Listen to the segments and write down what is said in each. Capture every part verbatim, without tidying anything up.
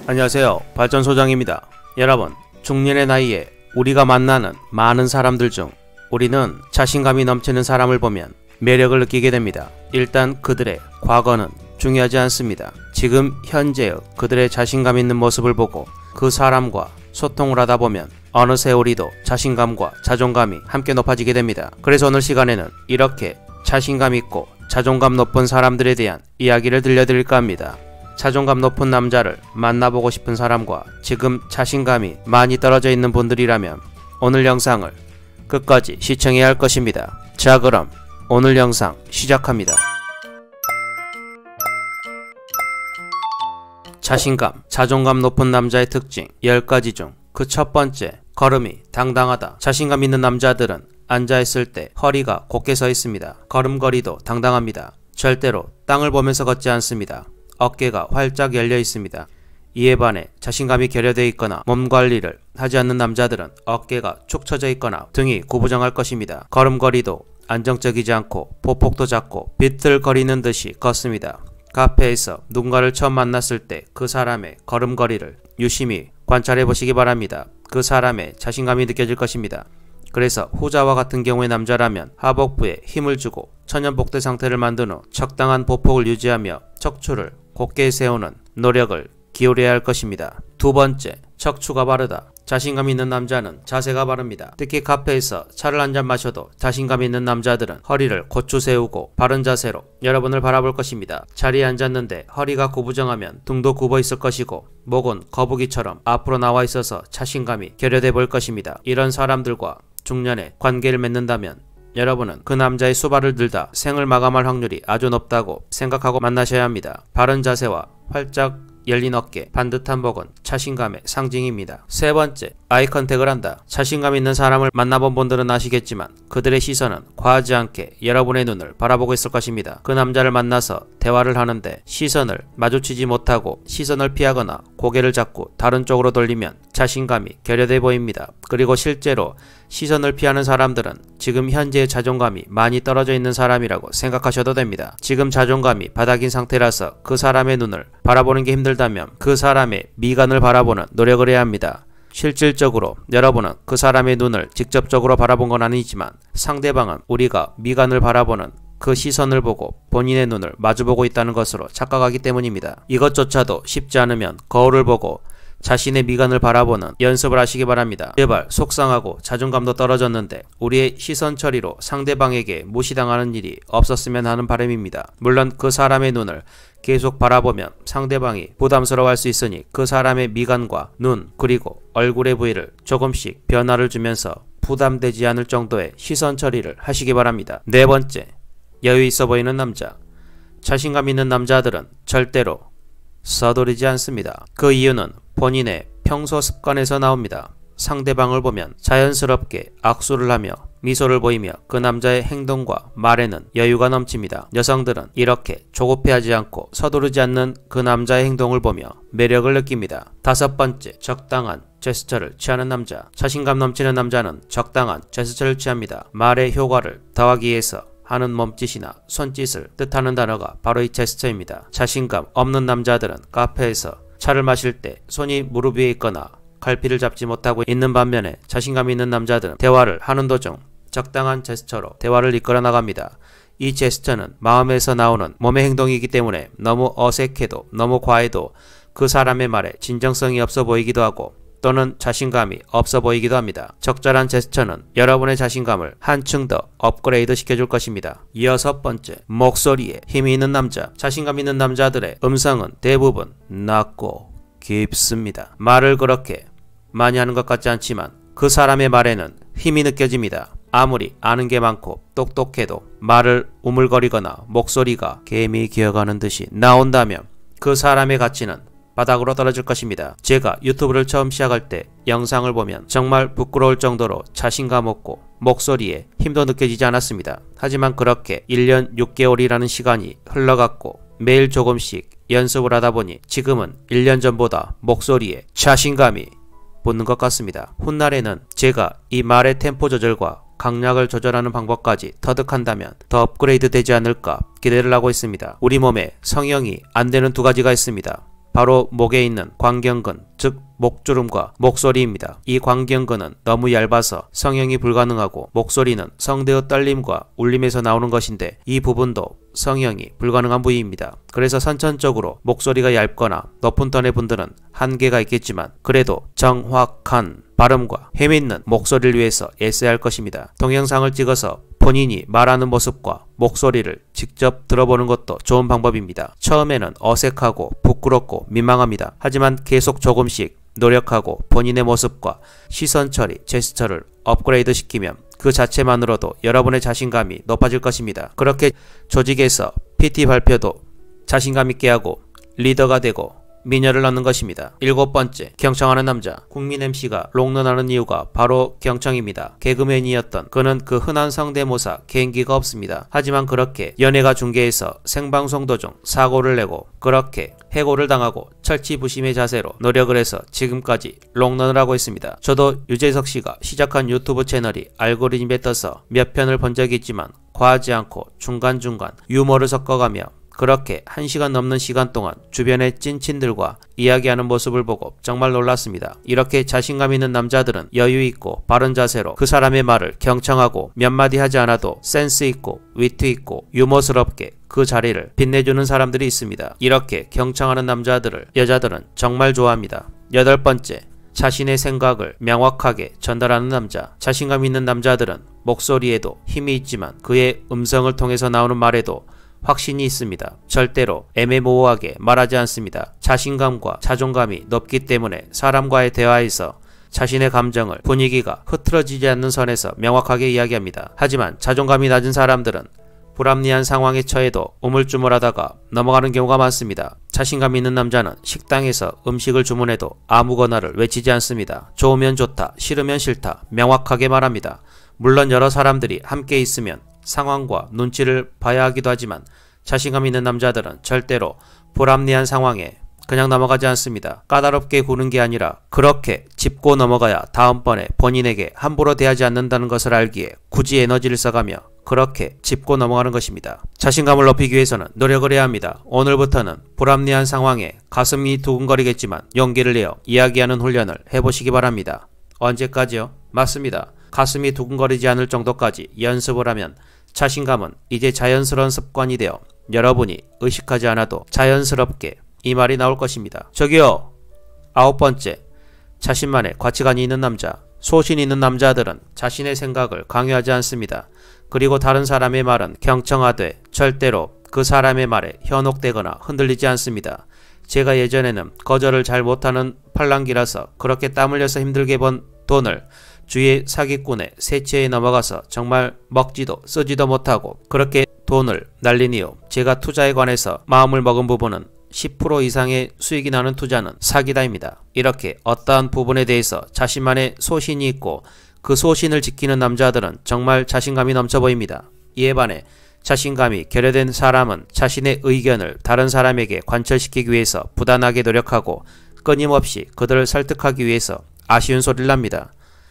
안녕하세요, 발전소장입니다. 여러분, 중년의 나이에 우리가 만나는 많은 사람들 중 우리는 자신감이 넘치는 사람을 보면 매력을 느끼게 됩니다. 일단 그들의 과거는 중요하지 않습니다. 지금 현재의 그들의 자신감 있는 모습을 보고 그 사람과 소통을 하다 보면 어느새 우리도 자신감과 자존감이 함께 높아지게 됩니다. 그래서 오늘 시간에는 이렇게 자신감 있고 자존감 높은 사람들에 대한 이야기를 들려드릴까 합니다. 자존감 높은 남자를 만나보고 싶은 사람과 지금 자신감이 많이 떨어져 있는 분들이라면 오늘 영상을 끝까지 시청해야 할 것입니다. 자, 그럼 오늘 영상 시작합니다. 자신감, 자존감 높은 남자의 특징 열 가지 중 그 첫 번째, 걸음이 당당하다. 자신감 있는 남자들은 앉아있을 때 허리가 곧게 서 있습니다. 걸음걸이도 당당합니다. 절대로 땅을 보면서 걷지 않습니다. 어깨가 활짝 열려 있습니다. 이에 반해 자신감이 결여되어 있거나 몸 관리를 하지 않는 남자들은 어깨가 축 처져 있거나 등이 구부정할 것입니다. 걸음걸이도 안정적이지 않고 보폭도 작고 비틀거리는 듯이 걷습니다. 카페에서 누군가를 처음 만났을 때 그 사람의 걸음걸이를 유심히 관찰해 보시기 바랍니다. 그 사람의 자신감이 느껴질 것입니다. 그래서 후자와 같은 경우의 남자라면 하복부에 힘을 주고 천연복대 상태를 만든 후 적당한 보폭을 유지하며 척추를 곧게 세우는 노력을 기울여야 할 것입니다. 두 번째, 척추가 바르다. 자신감 있는 남자는 자세가 바릅니다. 특히 카페에서 차를 한잔 마셔도 자신감 있는 남자들은 허리를 곧추 세우고 바른 자세로 여러분을 바라볼 것입니다. 자리에 앉았는데 허리가 구부정하면 등도 굽어 있을 것이고 목은 거북이처럼 앞으로 나와 있어서 자신감이 결여돼 보일 것입니다. 이런 사람들과 중년에 관계를 맺는다면 여러분은 그 남자의 수발을 들다 생을 마감할 확률이 아주 높다고 생각하고 만나셔야 합니다. 바른 자세와 활짝 열린 어깨, 반듯한 목은 자신감의 상징입니다. 세 번째, 아이 컨택을 한다. 자신감 있는 사람을 만나본 분들은 아시겠지만 그들의 시선은 과하지 않게 여러분의 눈을 바라보고 있을 것입니다. 그 남자를 만나서 대화를 하는데 시선을 마주치지 못하고 시선을 피하거나 고개를 자꾸 다른 쪽으로 돌리면 자신감이 결여돼 보입니다. 그리고 실제로 시선을 피하는 사람들은 지금 현재의 자존감이 많이 떨어져 있는 사람이라고 생각하셔도 됩니다. 지금 자존감이 바닥인 상태라서 그 사람의 눈을 바라보는 게 힘들다면 그 사람의 미간을 바라보는 노력을 해야 합니다. 실질적으로 여러분은 그 사람의 눈을 직접적으로 바라본 건 아니지만 상대방은 우리가 미간을 바라보는 그 시선을 보고 본인의 눈을 마주보고 있다는 것으로 착각하기 때문입니다. 이것조차도 쉽지 않으면 거울을 보고 자신의 미간을 바라보는 연습을 하시기 바랍니다. 제발 속상하고 자존감도 떨어졌는데 우리의 시선 처리로 상대방에게 무시당하는 일이 없었으면 하는 바람입니다. 물론 그 사람의 눈을 계속 바라보면 상대방이 부담스러워할 수 있으니 그 사람의 미간과 눈 그리고 얼굴의 부위를 조금씩 변화를 주면서 부담되지 않을 정도의 시선 처리를 하시기 바랍니다. 네 번째, 여유 있어 보이는 남자. 자신감 있는 남자들은 절대로 서두르지 않습니다. 그 이유는 본인의 평소 습관에서 나옵니다. 상대방을 보면 자연스럽게 악수를 하며 미소를 보이며 그 남자의 행동과 말에는 여유가 넘칩니다. 여성들은 이렇게 조급해하지 않고 서두르지 않는 그 남자의 행동을 보며 매력을 느낍니다. 다섯 번째, 적당한 제스처를 취하는 남자. 자신감 넘치는 남자는 적당한 제스처를 취합니다. 말의 효과를 더하기 위해서 하는 몸짓이나 손짓을 뜻하는 단어가 바로 이 제스처입니다. 자신감 없는 남자들은 카페에서 차를 마실 때 손이 무릎 위에 있거나 갈피를 잡지 못하고 있는 반면에 자신감 있는 남자들은 대화를 하는 도중 적당한 제스처로 대화를 이끌어 나갑니다. 이 제스처는 마음에서 나오는 몸의 행동이기 때문에 너무 어색해도 너무 과해도 그 사람의 말에 진정성이 없어 보이기도 하고 또는 자신감이 없어 보이기도 합니다. 적절한 제스처는 여러분의 자신감을 한층 더 업그레이드 시켜줄 것입니다. 여섯 번째, 목소리에 힘이 있는 남자. 자신감 있는 남자들의 음성은 대부분 낮고 깊습니다. 말을 그렇게 많이 하는 것 같지 않지만 그 사람의 말에는 힘이 느껴집니다. 아무리 아는 게 많고 똑똑해도 말을 우물거리거나 목소리가 개미 기어가는 듯이 나온다면 그 사람의 가치는 바닥으로 떨어질 것입니다. 제가 유튜브를 처음 시작할 때 영상을 보면 정말 부끄러울 정도로 자신감 없고 목소리에 힘도 느껴지지 않았습니다. 하지만 그렇게 일 년 육 개월이라는 시간이 흘러갔고 매일 조금씩 연습을 하다 보니 지금은 일 년 전보다 목소리에 자신감이 붙는 것 같습니다. 훗날에는 제가 이 말의 템포 조절과 강약을 조절하는 방법까지 터득한다면 더 업그레이드 되지 않을까 기대를 하고 있습니다. 우리 몸에 성형이 안 되는 두 가지가 있습니다. 바로 목에 있는 광경근, 즉 목주름과 목소리입니다. 이 광경근은 너무 얇아서 성형이 불가능하고 목소리는 성대의 떨림과 울림에서 나오는 것인데 이 부분도 성형이 불가능한 부위입니다. 그래서 선천적으로 목소리가 얇거나 높은 톤의 분들은 한계가 있겠지만 그래도 정확한 발음과 힘있는 목소리를 위해서 애써야 할 것입니다. 동영상을 찍어서 본인이 말하는 모습과 목소리를 직접 들어보는 것도 좋은 방법입니다. 처음에는 어색하고 부끄럽고 민망합니다. 하지만 계속 조금씩 노력하고 본인의 모습과 시선 처리, 제스처를 업그레이드 시키면 그 자체만으로도 여러분의 자신감이 높아질 것입니다. 그렇게 조직에서 피티 발표도 자신감 있게 하고 리더가 되고 미녀를 낳는 것입니다. 일곱 번째, 경청하는 남자. 국민 엠씨가 롱런하는 이유가 바로 경청입니다. 개그맨이었던 그는 그 흔한 성대모사 개인기가 없습니다. 하지만 그렇게 연예가 중계에서 생방송 도중 사고를 내고 그렇게 해고를 당하고 철치부심의 자세로 노력을 해서 지금까지 롱런을 하고 있습니다. 저도 유재석 씨가 시작한 유튜브 채널이 알고리즘에 떠서 몇 편을 본 적이 있지만 과하지 않고 중간중간 유머를 섞어가며 그렇게 한 시간 넘는 시간 동안 주변의 찐친들과 이야기하는 모습을 보고 정말 놀랐습니다. 이렇게 자신감 있는 남자들은 여유 있고 바른 자세로 그 사람의 말을 경청하고 몇 마디 하지 않아도 센스 있고 위트 있고 유머스럽게 그 자리를 빛내주는 사람들이 있습니다. 이렇게 경청하는 남자들을 여자들은 정말 좋아합니다. 여덟 번째, 자신의 생각을 명확하게 전달하는 남자. 자신감 있는 남자들은 목소리에도 힘이 있지만 그의 음성을 통해서 나오는 말에도 확신이 있습니다. 절대로 애매모호하게 말하지 않습니다. 자신감과 자존감이 높기 때문에 사람과의 대화에서 자신의 감정을 분위기가 흐트러지지 않는 선에서 명확하게 이야기합니다. 하지만 자존감이 낮은 사람들은 불합리한 상황에 처해도 우물쭈물하다가 넘어가는 경우가 많습니다. 자신감 있는 남자는 식당에서 음식을 주문해도 아무거나를 외치지 않습니다. 좋으면 좋다, 싫으면 싫다 명확하게 말합니다. 물론 여러 사람들이 함께 있으면 상황과 눈치를 봐야 하기도 하지만 자신감 있는 남자들은 절대로 불합리한 상황에 그냥 넘어가지 않습니다. 까다롭게 구는 게 아니라 그렇게 짚고 넘어가야 다음번에 본인에게 함부로 대하지 않는다는 것을 알기에 굳이 에너지를 써가며 그렇게 짚고 넘어가는 것입니다. 자신감을 높이기 위해서는 노력을 해야 합니다. 오늘부터는 불합리한 상황에 가슴이 두근거리겠지만 용기를 내어 이야기하는 훈련을 해보시기 바랍니다. 언제까지요? 맞습니다. 가슴이 두근거리지 않을 정도까지 연습을 하면 자신감은 이제 자연스러운 습관이 되어 여러분이 의식하지 않아도 자연스럽게 이 말이 나올 것입니다. 저기요. 아홉 번째, 자신만의 가치관이 있는 남자. 소신 있는 남자들은 자신의 생각을 강요하지 않습니다. 그리고 다른 사람의 말은 경청하되 절대로 그 사람의 말에 현혹되거나 흔들리지 않습니다. 제가 예전에는 거절을 잘 못하는 팔랑귀라서 그렇게 땀 흘려서 힘들게 번 돈을 주위의 사기꾼의 세치에 넘어가서 정말 먹지도 쓰지도 못하고 그렇게 돈을 날린 이후 제가 투자에 관해서 마음을 먹은 부분은 십 퍼센트 이상의 수익이 나는 투자는 사기다입니다. 이렇게 어떠한 부분에 대해서 자신만의 소신이 있고 그 소신을 지키는 남자들은 정말 자신감이 넘쳐 보입니다. 이에 반해 자신감이 결여된 사람은 자신의 의견을 다른 사람에게 관철시키기 위해서 부단하게 노력하고 끊임없이 그들을 설득하기 위해서 아쉬운 소리를 합니다.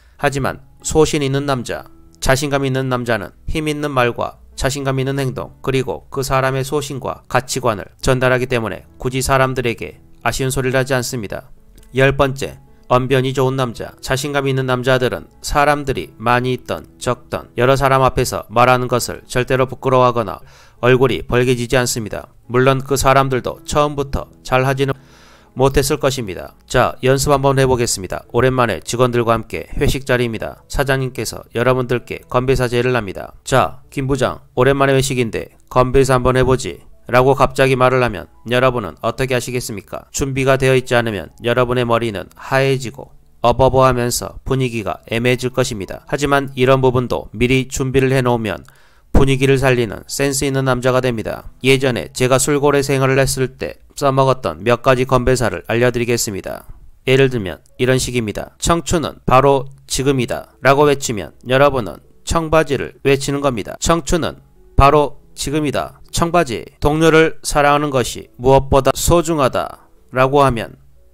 하지만 소신 있는 남자, 자신감 있는 남자는 힘 있는 말과 자신감 있는 행동 그리고 그 사람의 소신과 가치관을 전달하기 때문에 굳이 사람들에게 아쉬운 소리를 하지 않습니다. 열 번째, 언변이 좋은 남자. 자신감 있는 남자들은 사람들이 많이 있던 적던 여러 사람 앞에서 말하는 것을 절대로 부끄러워하거나 얼굴이 벌개지지 않습니다. 물론 그 사람들도 처음부터 잘하지는 못했을 것입니다. 자, 연습 한번 해보겠습니다. 오랜만에 직원들과 함께 회식 자리입니다. 사장님께서 여러분들께 건배사 제의를 합니다. 자, 김 부장, 오랜만에 회식인데 건배사 한번 해보지 라고 갑자기 말을 하면 여러분은 어떻게 하시겠습니까? 준비가 되어 있지 않으면 여러분의 머리는 하얘지고 어버버하면서 분위기가 애매해질 것입니다. 하지만 이런 부분도 미리 준비를 해놓으면 분위기를 살리는 센스 있는 남자가 됩니다. 예전에 제가 술고래 생활을 했을 때 써먹었던 몇 가지 건배사를 알려드리겠습니다. 예를 들면 이런 식입니다. 청춘은 바로 지금이다 라고 외치면 여러분은 청바지를 외치는 겁니다. 청춘은 바로 지금이다. 청바지. 동료를 사랑하는 것이 무엇보다 소중하다 라고 하면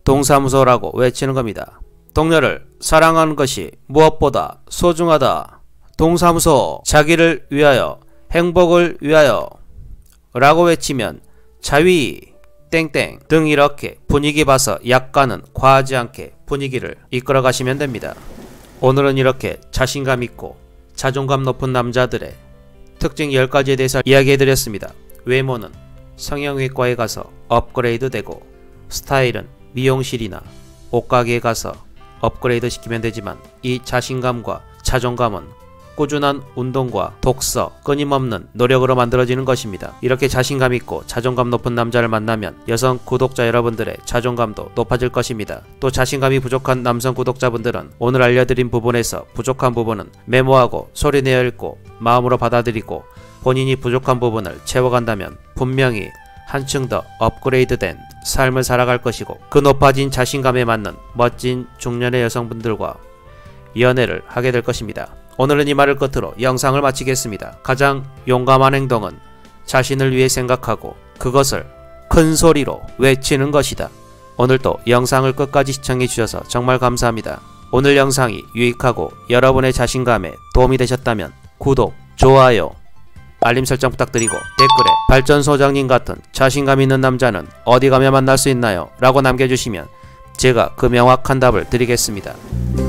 동사무소라고 외치는 겁니다. 동료를 사랑하는 것이 무엇보다 소중하다. 동사무소. 자기를 위하여 행복을 위하여 라고 외치면 자위. 땡땡 등 이렇게 분위기 봐서 약간은 과하지 않게 분위기를 이끌어 가시면 됩니다. 오늘은 이렇게 자신감 있고 자존감 높은 남자들의 특징 열 가지에 대해서 이야기해 드렸습니다. 외모는 성형외과에 가서 업그레이드 되고, 스타일은 미용실이나 옷가게에 가서 업그레이드 시키면 되지만, 이 자신감과 자존감은 꾸준한 운동과 독서, 끊임없는 노력으로 만들어지는 것입니다. 이렇게 자신감 있고 자존감 높은 남자를 만나면 여성 구독자 여러분들의 자존감도 높아질 것입니다. 또 자신감이 부족한 남성 구독자분들은 오늘 알려드린 부분에서 부족한 부분은 메모하고 소리내어 읽고 마음으로 받아들이고 본인이 부족한 부분을 채워간다면 분명히 한층 더 업그레이드된 삶을 살아갈 것이고, 그 높아진 자신감에 맞는 멋진 중년의 여성분들과 연애를 하게 될 것입니다. 오늘은 이 말을 끝으로 영상을 마치겠습니다. 가장 용감한 행동은 자신을 위해 생각하고 그것을 큰 소리로 외치는 것이다. 오늘도 영상을 끝까지 시청해 주셔서 정말 감사합니다. 오늘 영상이 유익하고 여러분의 자신감에 도움이 되셨다면 구독, 좋아요, 알림 설정 부탁드리고 댓글에 발전소장님 같은 자신감 있는 남자는 어디 가면 만날 수 있나요? 라고 남겨주시면 제가 그 명확한 답을 드리겠습니다.